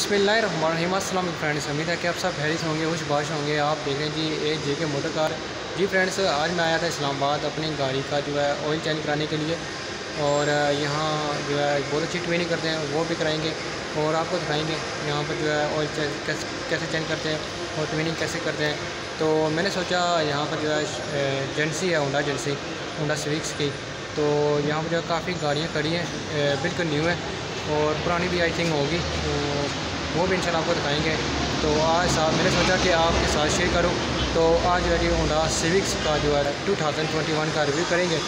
बिस्मिल्लाहिर्रहमानिर्रहीम। अस्सलाम फ्रेंड्स, उम्मीद है कि आप सब खैरियत होंगे, खुशबाश होंगे। आप देख रहे हैं जी एक जेके मोटर कार। जी फ्रेंड्स, आज मैं आया था इस्लामाबाद अपनी गाड़ी का जो है ऑयल चेंज कराने के लिए, और यहाँ जो है बहुत अच्छी ट्रेनिंग करते हैं, वो भी कराएंगे और आपको दिखाएंगे यहाँ पर जो है ऑयल कैसे चेंज करते हैं और ट्रेनिंग कैसे करते हैं। तो मैंने सोचा यहाँ पर जो है एजेंसी है होंडा सिविक्स की, तो यहाँ पर जो है काफ़ी गाड़ियाँ खड़ी हैं, बिल्कुल न्यू है और पुरानी भी आई थिंक होगी, तो वो भी इंशाल्लाह आपको दिखाएंगे। तो आज साहब मैंने सोचा कि आपके साथ शेयर करूं। तो आज जो है होंडा सिविक्स का जो है 2021 का रिव्यू करेंगे,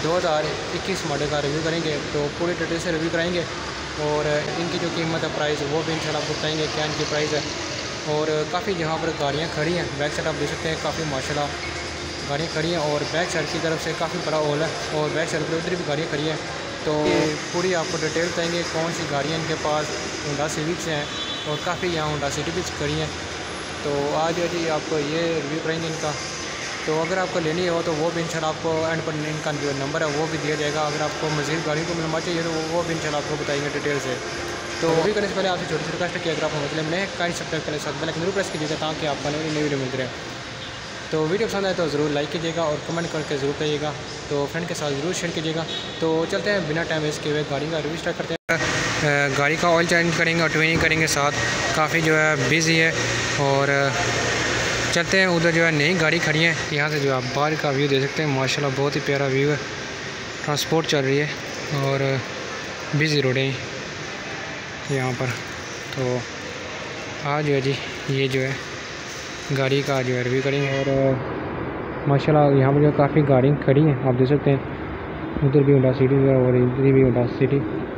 2021 मॉडल का रिव्यू करेंगे, तो पूरी डिटेल से रिव्यू कराएंगे और इनकी जो कीमत है, प्राइस, वो भी इंशाल्लाह आपको बताएंगे क्या इनकी प्राइस है। और काफ़ी यहाँ पर गाड़ियाँ खड़ी हैं, बैक साइड आप देख सकते हैं, काफ़ी माशाल्लाह गाड़ियाँ खड़ी हैं और बैक साइड की तरफ से काफ़ी बड़ा हॉल है और बैक साइड पर उधर भी गाड़ियाँ खड़ी हैं। तो पूरी आपको डिटेल बताएंगे कौन सी गाड़ियाँ इनके पास होंडा सिविक्स हैं और काफ़ी यहाँ होंडा सिटी भी खड़ी हैं। तो आज जो जी आपको ये रिव्यू करेंगे इनका। तो अगर आपको लेनी हो तो वो भी इंशाल्लाह आपको एंड पर इनका जो नंबर है वो भी दिया जाएगा। अगर आपको मज़ीद गाड़ियों को मिलना चाहिए तो वो भी इंशाल्लाह आपको बताएंगे डिटेल से। तो रिव्यू करने से पहले आपसे छोटी सी रिक्वेस्ट है कि अगर आप मतलब नए काइंड सब्सक्राइब करें, साथ बेल आइकन जरूर प्रेस कीजिएगा ताकि आपको नई वीडियो मिलती रहे। तो वीडियो पसंद आए तो ज़रूर लाइक कीजिएगा और कमेंट करके ज़रूर करिएगा, तो फ्रेंड के साथ ज़रूर शेयर कीजिएगा। तो चलते हैं बिना टाइम वेस्ट किए हुए गाड़ी का रिव्यू स्टार्ट करते हैं। गाड़ी का ऑयल चेंज करेंगे और ट्रेनिंग करेंगे साथ, काफ़ी जो है बिज़ी है। और चलते हैं उधर जो है नई गाड़ी खड़ी है, यहाँ से जो आप बाहर का व्यू दे सकते हैं, माशाल्लाह बहुत ही प्यारा व्यू है। ट्रांसपोर्ट चल रही है और बिज़ी रोड है यहाँ पर। तो आज जो है जी ये जो है गाड़ी का जो है रिव्यू करेंगे और माशाल्लाह यहाँ पर जो काफ़ी गाड़ियाँ खड़ी हैं, आप देख सकते हैं, उधर भी होंडा सिटी है और इधर भी होंडा सिटी।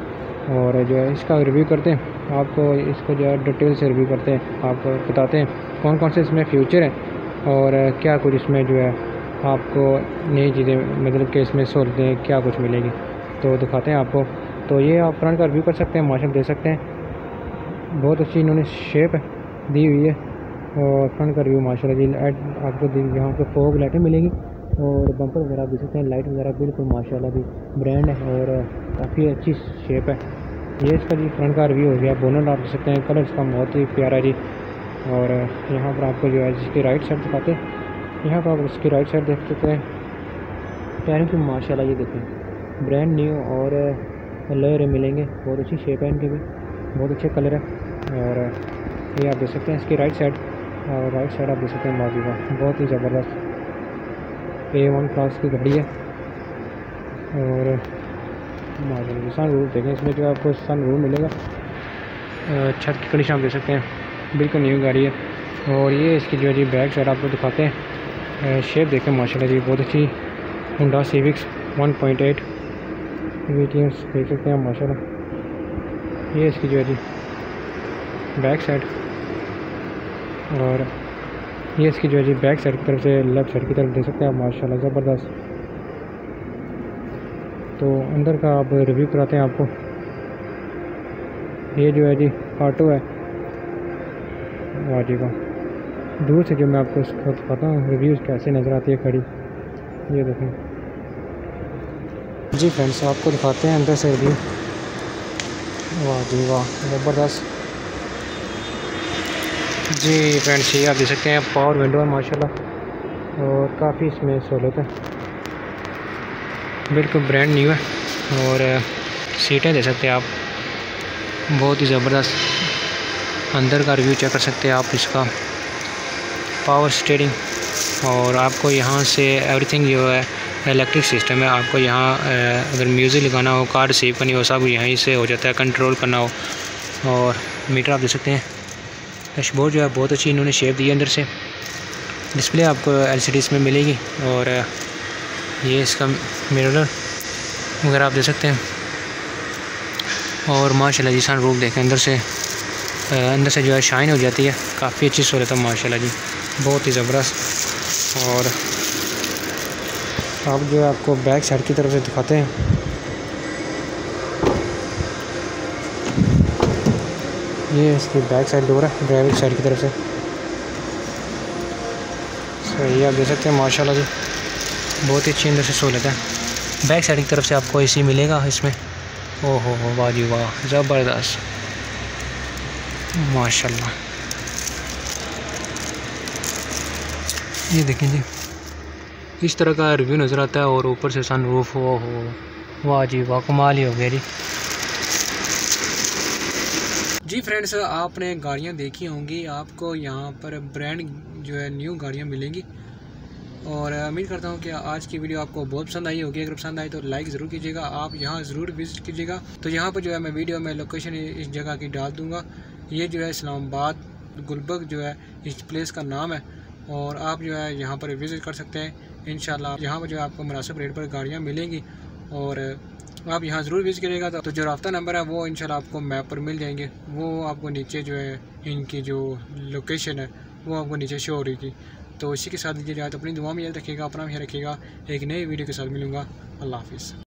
और जो है इसका रिव्यू करते हैं, आपको इसको जो है डिटेल से रिव्यू करते हैं, आपको बताते हैं कौन कौन से इसमें फ्यूचर हैं और क्या कुछ इसमें जो है आपको नई चीज़ें, मतलब कि इसमें सहूलतें क्या कुछ मिलेगी, तो दिखाते हैं आपको। तो ये आप फ्रंट का रिव्यू कर सकते हैं, माशाल्लाह देख सकते हैं, बहुत अच्छी इन्होंने शेप दी हुई है। और फ्रंट का रिव्यू माशाल्लाह जी, लाइट आपको यहाँ पे फोग लाइटें मिलेगी और बम्पर वगैरह आप देख सकते हैं, लाइट वगैरह बिल्कुल माशाल्लाह जी ब्रांड है और काफ़ी अच्छी शेप है। ये इसका जी फ्रंट का रिव्यू हो गया। बोनट आप देख सकते हैं, कलर इसका बहुत ही प्यारा जी। और यहाँ पर आपको जो है इसकी राइट साइड दिखाते हैं, यहाँ पर आप इसकी राइट साइड देख सकते हैं, टायरों की माशाल्लाह ये देखें ब्रांड न्यू और लेयर मिलेंगे, बहुत अच्छी शेप है इनकी भी, बहुत अच्छे कलर है। और ये आप देख सकते हैं इसकी राइट साइड, और राइट साइड आप देख सकते हैं बाजू का, बहुत ही ज़बरदस्त A1 क्लास की गाड़ी है। और माशाल्लाह सन रूफ देखें, इसमें जो आपको सन रूफ मिलेगा, छत की कंडीशन आप देख सकते हैं, बिल्कुल न्यू गाड़ी है। और ये इसकी जो है जी बैक साइड आपको दिखाते हैं, शेप देखें माशाल्लाह जी बहुत अच्छी होंडा सिविक्स 1.8 VTS देख सकते हैं माशाल्लाह। ये इसकी जो है जी बैक साइड, और ये इसकी जो है जी बैक साइड की तरफ से लेफ़्ट साइड की तरफ देख सकते हैं आप, माशाल्लाह ज़बरदस्त। तो अंदर का आप रिव्यू कराते हैं आपको। ये जो है जी ऑटो है वाजी का, दूर से जो मैं आपको इसको दिखाता हूँ रिव्यूज़ कैसे नज़र आती है खड़ी, ये देखें जी फ्रेंड्स, आपको दिखाते हैं अंदर से रिव्यू। वाह जी वाह, ज़बरदस्त जी फ्रेंड्स। ये आप देख सकते हैं पावर विंडो है माशाल्लाह और काफ़ी इसमें सहूलत है, बिल्कुल ब्रांड न्यू है। और सीटें दे सकते हैं आप, बहुत ही ज़बरदस्त। अंदर का रिव्यू चेक कर सकते हैं आप इसका, पावर स्टीयरिंग, और आपको यहाँ से एवरीथिंग जो है इलेक्ट्रिक सिस्टम है। आपको यहाँ अगर म्यूज़िक लगाना हो, कार रिसीव करनी हो, सब यहीं से हो जाता है, कंट्रोल करना हो। और मीटर आप देख सकते हैं, डैशबोर्ड जो है बहुत अच्छी इन्होंने शेप दी है, अंदर से डिस्प्ले आपको LCD इसमें मिलेगी। और ये इसका मिरर वगैरह आप देख सकते हैं। और माशाल्लाह जी सन रूफ देखें, अंदर से जो है शाइन हो जाती है, काफ़ी अच्छी सहूलत है माशाल्लाह जी, बहुत ही ज़बरदस्त। और अब जो है आपको बैक साइड की तरफ से दिखाते हैं, ये इसकी बैक साइड डोर है ड्राइविंग साइड की तरफ से। सही आप देख सकते हैं माशाल्लाह जी, बहुत ही अच्छी अंदर से सहूलत है। बैक साइड की तरफ से आपको AC मिलेगा इसमें, ओहो हो वाह जी वाह ज़बरदस्त। माशाल्लाह। ये देखें जी, इस तरह का रिव्यू नज़र आता है और ऊपर से सनरूफ हो, वाह जी वाह, कमाल ही हो गया जी फ्रेंड्स, आपने गाड़ियाँ देखी होंगी, आपको यहाँ पर ब्रांड जो है न्यू गाड़ियाँ मिलेंगी और उम्मीद करता हूँ कि आज की वीडियो आपको बहुत पसंद आई होगी। अगर पसंद आई तो लाइक ज़रूर कीजिएगा, आप यहाँ ज़रूर विज़िट कीजिएगा। तो यहाँ पर जो है मैं वीडियो में लोकेशन इस जगह की डाल दूँगा। ये जो है इस्लामाबाद गुलबर्ग जो है इस प्लेस का नाम है और आप जो है यहाँ पर विज़िट कर सकते हैं। इंशाल्लाह यहाँ पर जो है आपको मुनासिब रेट पर गाड़ियाँ मिलेंगी और आप यहाँ ज़रूर विज़िट करिएगा। तो जो राब्ता नंबर है वो इंशाल्लाह आपको मैप पर मिल जाएंगे, वो आपको नीचे जो है इनकी जो लोकेशन है वो आपको नीचे शो हो रही थी। तो इसी के साथ लीजिए जाए, तो अपनी दुआ में याद रखिएगा, अपना भी रखिएगा। एक नई वीडियो के साथ मिलूँगा। अल्लाह हाफिज़।